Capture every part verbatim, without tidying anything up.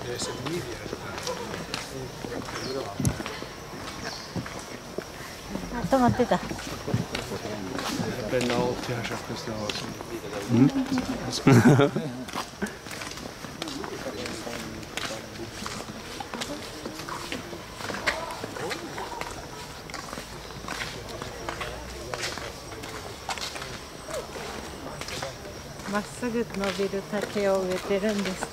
Deve essere Livia. Ah, 止まってた。 Appena piace a queste cose. Mm? まっすぐ伸びる竹を植えてるんですって。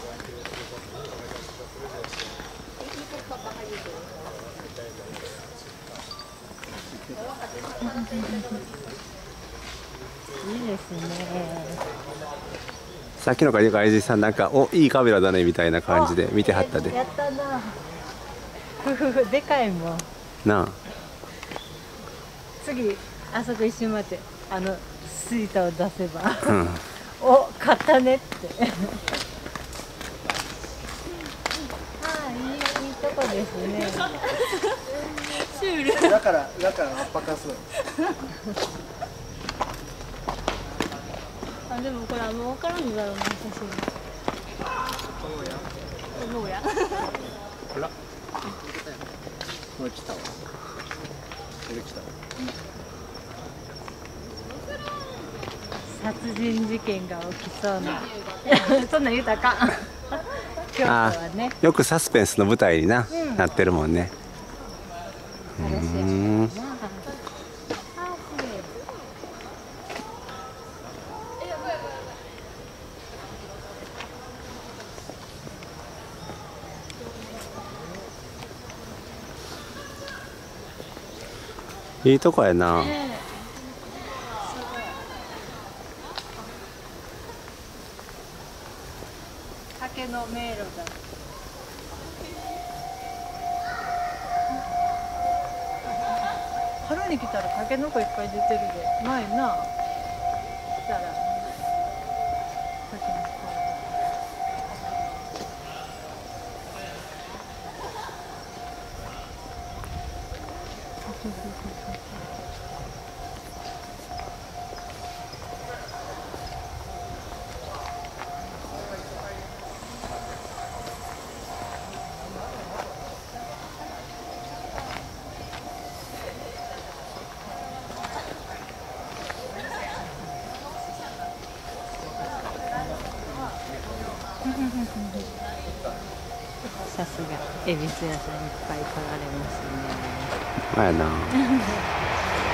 いいですね。 さっきの外人さんなんかおいいカメラだねみたいな感じで見てはったで。 やったな。ふふふでかいもん。 なあ。 次あそこ一瞬待ってあのスイカを出せば。 うん。 お買ったねって。ああいいいいとこですね。シュール。 だからだから圧迫する。 あでもこれあんま分からんのだろうな写真。思うや。 ほら。これ来たわ。これ来たわ。 殺人事件が起きそうな。そんなん言うたらあかん。京都はね。 よくサスペンスの舞台にな、 うん、 なってるもんね。うん。いいとこやな。 竹の迷路だ。春に来たらタケノコいっぱい出てるで。前な。来たら。タケノコ。さすが恵比寿屋さんいっぱい来られますね。 まあやな。